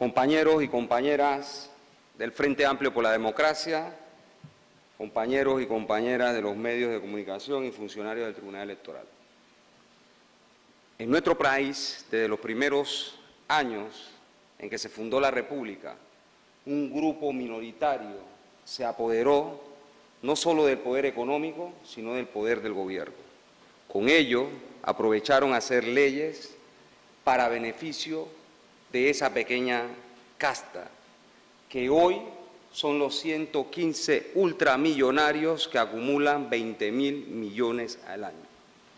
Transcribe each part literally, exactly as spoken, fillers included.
compañeros y compañeras del Frente Amplio por la Democracia, compañeros y compañeras de los medios de comunicación y funcionarios del Tribunal Electoral. En nuestro país, desde los primeros años en que se fundó la República, un grupo minoritario se apoderó no solo del poder económico, sino del poder del gobierno. Con ello, aprovecharon a hacer leyes para beneficio de esa pequeña casta, que hoy son los ciento quince ultramillonarios que acumulan veinte mil millones al año.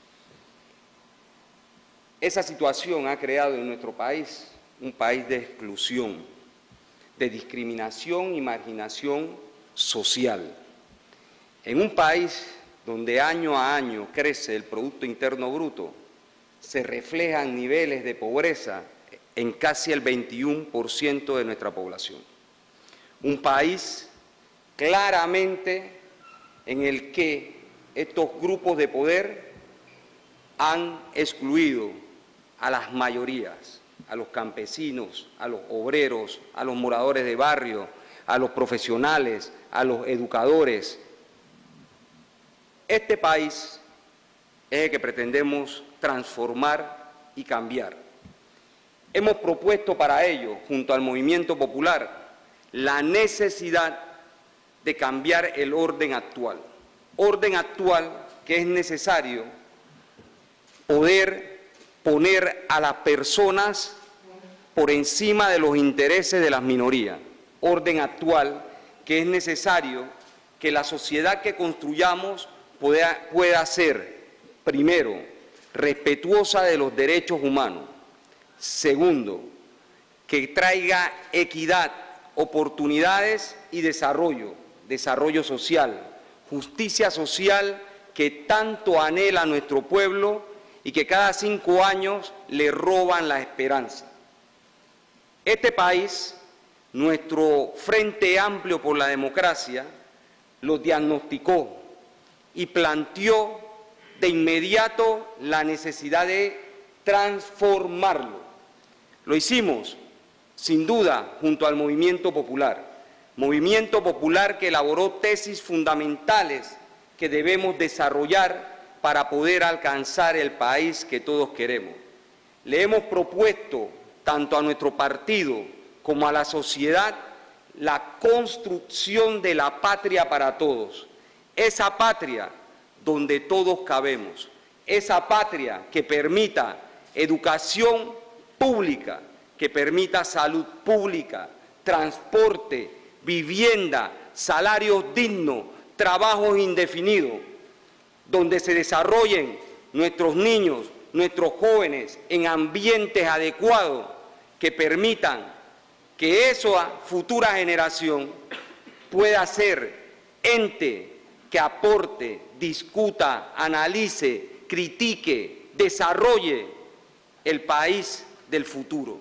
Esa situación ha creado en nuestro país un país de exclusión, de discriminación y marginación social. En un país donde año a año crece el Producto Interno Bruto, se reflejan niveles de pobreza en casi el veintiuno por ciento de nuestra población. Un país claramente en el que estos grupos de poder han excluido a las mayorías, a los campesinos, a los obreros, a los moradores de barrio, a los profesionales, a los educadores. Este país es el que pretendemos transformar y cambiar. Hemos propuesto para ello, junto al Movimiento Popular, la necesidad de cambiar el orden actual. Orden actual que es necesario poder poner a las personas por encima de los intereses de las minorías. Orden actual que es necesario que la sociedad que construyamos pueda, pueda ser, primero, respetuosa de los derechos humanos. Segundo, que traiga equidad, oportunidades y desarrollo, desarrollo social, justicia social que tanto anhela nuestro pueblo y que cada cinco años le roban la esperanza. Este país, nuestro Frente Amplio por la Democracia, lo diagnosticó y planteó de inmediato la necesidad de transformarlo. Lo hicimos, sin duda, junto al Movimiento Popular, Movimiento Popular que elaboró tesis fundamentales que debemos desarrollar para poder alcanzar el país que todos queremos. Le hemos propuesto, tanto a nuestro partido como a la sociedad, la construcción de la patria para todos. Esa patria donde todos cabemos. Esa patria que permita educación pública, que permita salud pública, transporte, vivienda, salarios dignos, trabajos indefinidos, donde se desarrollen nuestros niños, nuestros jóvenes en ambientes adecuados que permitan que esa futura generación pueda ser ente que aporte, discuta, analice, critique, desarrolle el país del futuro.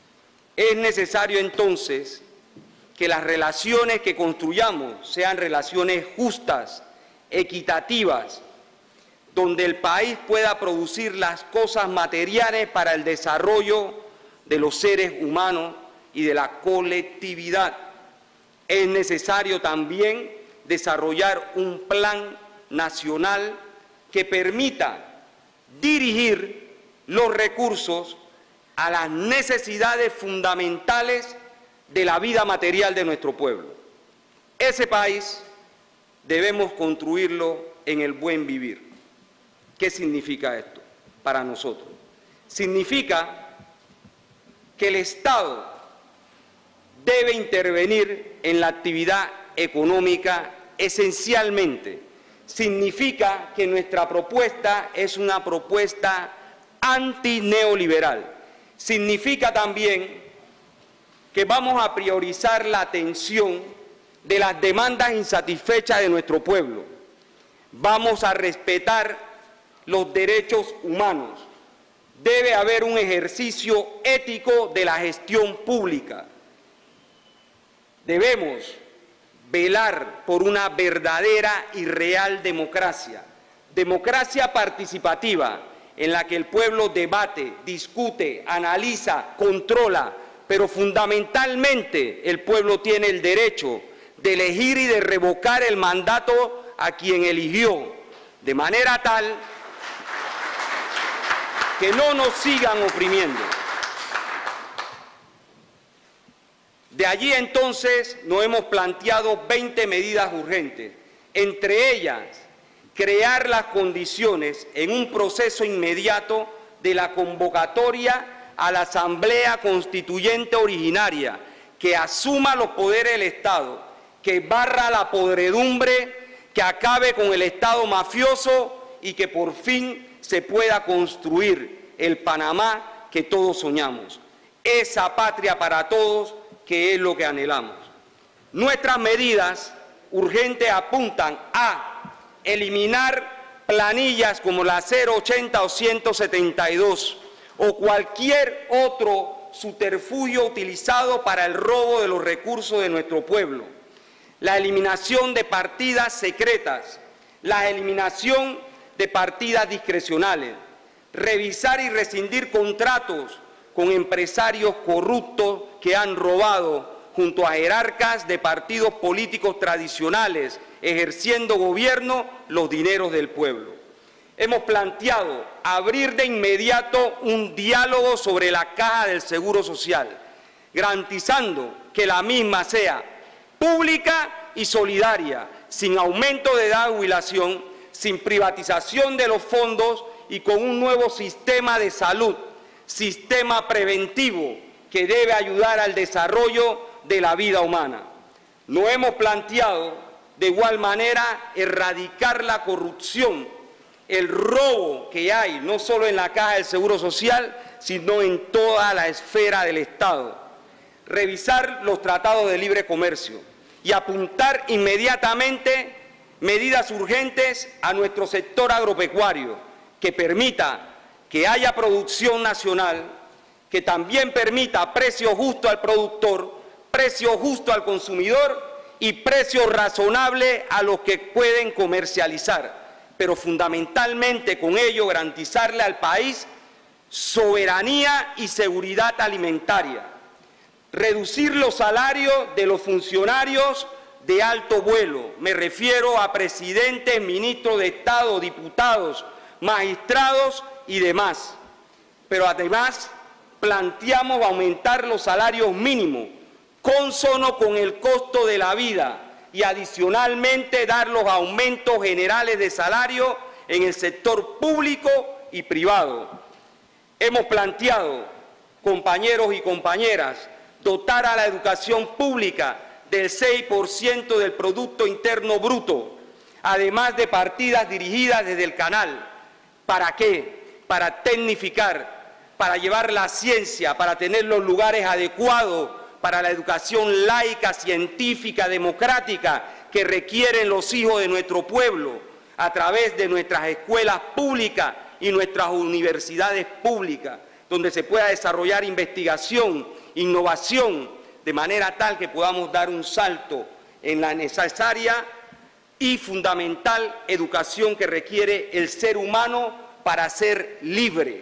Es necesario entonces que las relaciones que construyamos sean relaciones justas, equitativas, donde el país pueda producir las cosas materiales para el desarrollo de los seres humanos y de la colectividad. Es necesario también desarrollar un plan nacional que permita dirigir los recursos a las necesidades fundamentales de la vida material de nuestro pueblo. Ese país debemos construirlo en el buen vivir. ¿Qué significa esto para nosotros? Significa que el Estado debe intervenir en la actividad económica esencialmente. Significa que nuestra propuesta es una propuesta antineoliberal. Significa también que vamos a priorizar la atención de las demandas insatisfechas de nuestro pueblo. Vamos a respetar los derechos humanos. Debe haber un ejercicio ético de la gestión pública. Debemos velar por una verdadera y real democracia, democracia participativa, en la que el pueblo debate, discute, analiza, controla, pero fundamentalmente el pueblo tiene el derecho de elegir y de revocar el mandato a quien eligió, de manera tal que no nos sigan oprimiendo. De allí entonces nos hemos planteado veinte medidas urgentes, entre ellas crear las condiciones en un proceso inmediato de la convocatoria a la Asamblea Constituyente originaria, que asuma los poderes del Estado, que barra la podredumbre, que acabe con el Estado mafioso y que por fin se pueda construir el Panamá que todos soñamos, esa patria para todos que es lo que anhelamos. Nuestras medidas urgentes apuntan a eliminar planillas como la cero ochenta o ciento setenta y dos o cualquier otro subterfugio utilizado para el robo de los recursos de nuestro pueblo, la eliminación de partidas secretas, la eliminación de partidas discrecionales, revisar y rescindir contratos con empresarios corruptos que han robado junto a jerarcas de partidos políticos tradicionales, ejerciendo gobierno los dineros del pueblo. Hemos planteado abrir de inmediato un diálogo sobre la caja del Seguro Social, garantizando que la misma sea pública y solidaria, sin aumento de edad de jubilación, sin privatización de los fondos y con un nuevo sistema de salud, sistema preventivo que debe ayudar al desarrollo de la vida humana. Nos hemos planteado de igual manera erradicar la corrupción, el robo que hay no solo en la caja del Seguro Social, sino en toda la esfera del Estado. Revisar los tratados de libre comercio y apuntar inmediatamente medidas urgentes a nuestro sector agropecuario que permita que haya producción nacional, que también permita precio justo al productor, precio justo al consumidor y precio razonable a los que pueden comercializar, pero fundamentalmente con ello garantizarle al país soberanía y seguridad alimentaria. Reducir los salarios de los funcionarios de alto vuelo, me refiero a presidentes, ministros de Estado, diputados, magistrados y demás. Pero además planteamos aumentar los salarios mínimos, cónsono con el costo de la vida, y adicionalmente dar los aumentos generales de salario en el sector público y privado. Hemos planteado, compañeros y compañeras, dotar a la educación pública del seis por ciento del Producto Interno Bruto, además de partidas dirigidas desde el canal. ¿Para qué? Para tecnificar, para llevar la ciencia, para tener los lugares adecuados para la educación laica, científica, democrática que requieren los hijos de nuestro pueblo a través de nuestras escuelas públicas y nuestras universidades públicas, donde se pueda desarrollar investigación, innovación, de manera tal que podamos dar un salto en la necesaria y fundamental educación que requiere el ser humano para ser libre.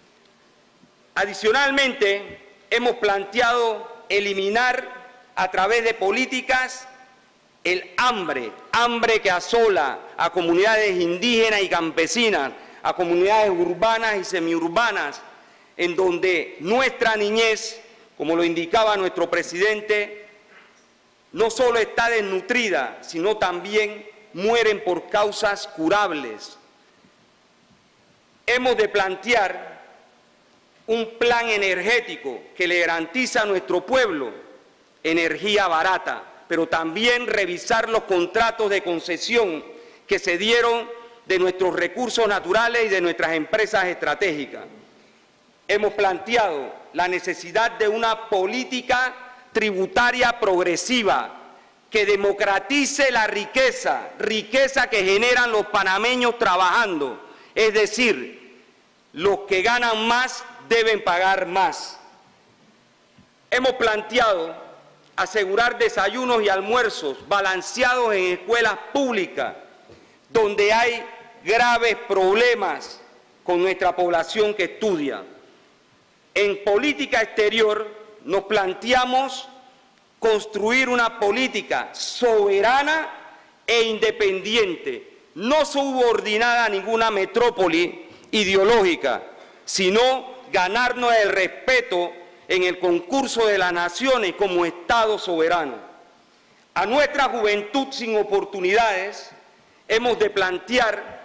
Adicionalmente, hemos planteado eliminar a través de políticas el hambre, hambre que asola a comunidades indígenas y campesinas, a comunidades urbanas y semiurbanas, en donde nuestra niñez, como lo indicaba nuestro presidente, no solo está desnutrida, sino también mueren por causas curables. Hemos de plantear un plan energético que le garantiza a nuestro pueblo energía barata, pero también revisar los contratos de concesión que se dieron de nuestros recursos naturales y de nuestras empresas estratégicas. Hemos planteado la necesidad de una política tributaria progresiva que democratice la riqueza, riqueza que generan los panameños trabajando, es decir, los que ganan más deben pagar más. Hemos planteado asegurar desayunos y almuerzos balanceados en escuelas públicas, donde hay graves problemas con nuestra población que estudia. En política exterior nos planteamos construir una política soberana e independiente, no subordinada a ninguna metrópoli ideológica, sino ganarnos el respeto en el concurso de las naciones como Estado soberano. A nuestra juventud sin oportunidades hemos de plantear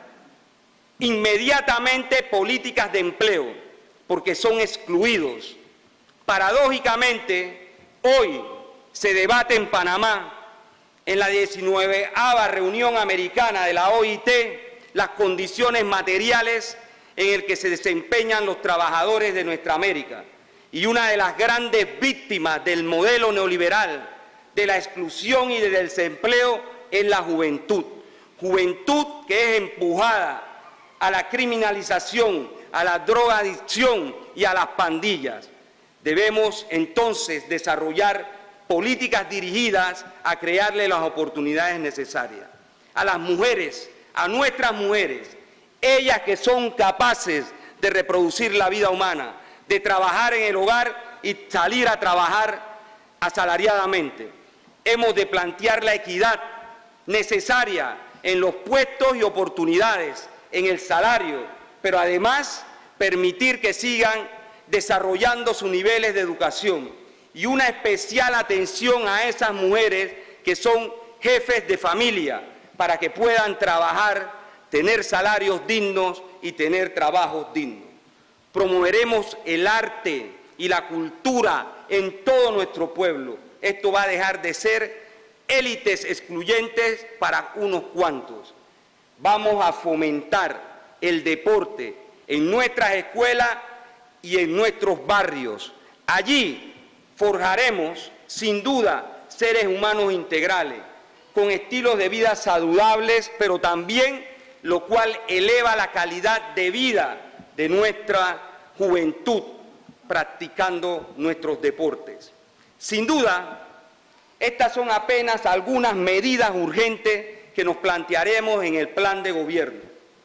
inmediatamente políticas de empleo, porque son excluidos. Paradójicamente, hoy se debate en Panamá, en la diecinueava reunión americana de la O I T, las condiciones materiales en las que se desempeñan los trabajadores de nuestra América. Y una de las grandes víctimas del modelo neoliberal, de la exclusión y del desempleo, es la juventud. Juventud que es empujada a la criminalización, a la drogadicción y a las pandillas. Debemos entonces desarrollar políticas dirigidas a crearle las oportunidades necesarias. A las mujeres, a nuestras mujeres, ellas que son capaces de reproducir la vida humana, de trabajar en el hogar y salir a trabajar asalariadamente. Hemos de plantear la equidad necesaria en los puestos y oportunidades, en el salario, pero además permitir que sigan desarrollando sus niveles de educación y una especial atención a esas mujeres que son jefes de familia para que puedan trabajar, tener salarios dignos y tener trabajos dignos. Promoveremos el arte y la cultura en todo nuestro pueblo. Esto va a dejar de ser élites excluyentes para unos cuantos. Vamos a fomentar el deporte en nuestras escuelas y en nuestros barrios. Allí forjaremos, sin duda, seres humanos integrales, con estilos de vida saludables, pero también lo cual eleva la calidad de vida de nuestra juventud, practicando nuestros deportes. Sin duda, estas son apenas algunas medidas urgentes que nos plantearemos en el plan de gobierno.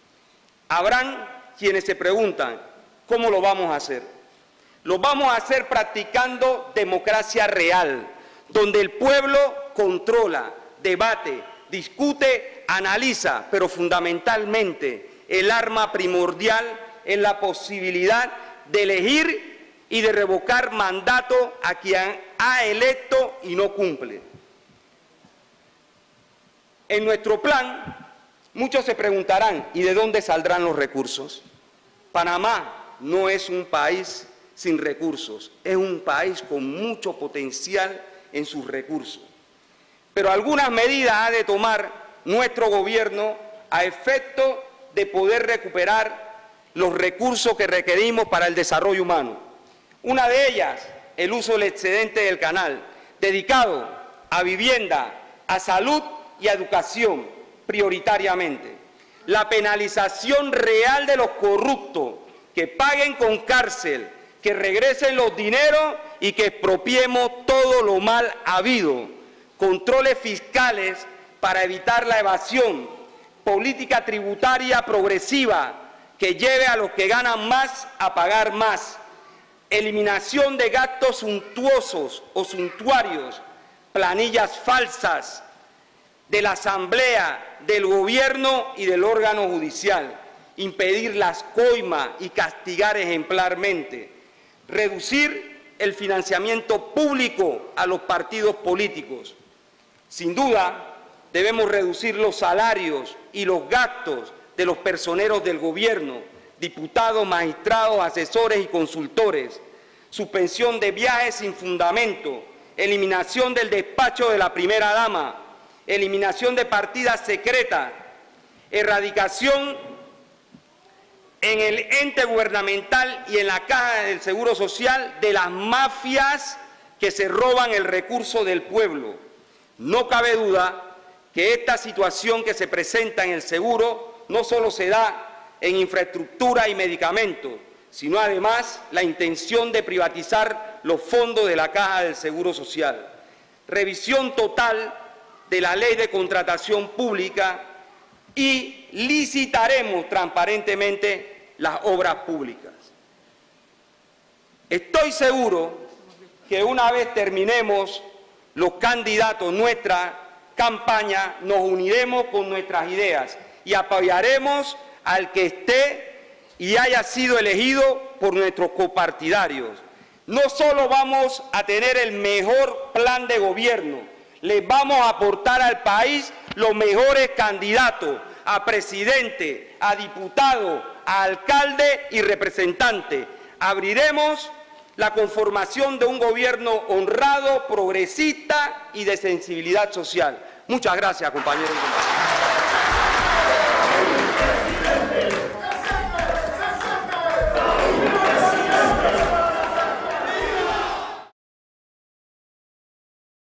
Habrán quienes se preguntan, ¿cómo lo vamos a hacer? Lo vamos a hacer practicando democracia real, donde el pueblo controla, debate, discute, analiza, pero fundamentalmente el arma primordial es la posibilidad de elegir y de revocar mandato a quien ha electo y no cumple. En nuestro plan, muchos se preguntarán, ¿y de dónde saldrán los recursos? Panamá no es un país sin recursos, es un país con mucho potencial en sus recursos. Pero algunas medidas ha de tomar nuestro gobierno a efecto de poder recuperar los recursos que requerimos para el desarrollo humano. Una de ellas, el uso del excedente del canal, dedicado a vivienda, a salud y a educación prioritariamente. La penalización real de los corruptos, que paguen con cárcel, que regresen los dineros y que expropiemos todo lo mal habido. Controles fiscales para evitar la evasión, política tributaria progresiva que lleve a los que ganan más a pagar más, eliminación de gastos suntuosos o suntuarios, planillas falsas de la Asamblea, del Gobierno y del órgano judicial, impedir las coimas y castigar ejemplarmente, reducir el financiamiento público a los partidos políticos. Sin duda, debemos reducir los salarios y los gastos de los personeros del gobierno, diputados, magistrados, asesores y consultores, suspensión de viajes sin fundamento, eliminación del despacho de la primera dama, eliminación de partidas secretas, erradicación en el ente gubernamental y en la caja del Seguro Social de las mafias que se roban el recurso del pueblo. No cabe duda que esta situación que se presenta en el seguro no solo se da en infraestructura y medicamentos, sino además la intención de privatizar los fondos de la caja del Seguro Social. Revisión total de la ley de contratación pública y licitaremos transparentemente las obras públicas. Estoy seguro que una vez terminemos los candidatos nuestra campaña, nos uniremos con nuestras ideas y apoyaremos al que esté y haya sido elegido por nuestros copartidarios. No solo vamos a tener el mejor plan de gobierno, les vamos a aportar al país los mejores candidatos a presidente, a diputado, a alcalde y representante. Abriremos la conformación de un gobierno honrado, progresista y de sensibilidad social. Muchas gracias, compañeros y compañeras.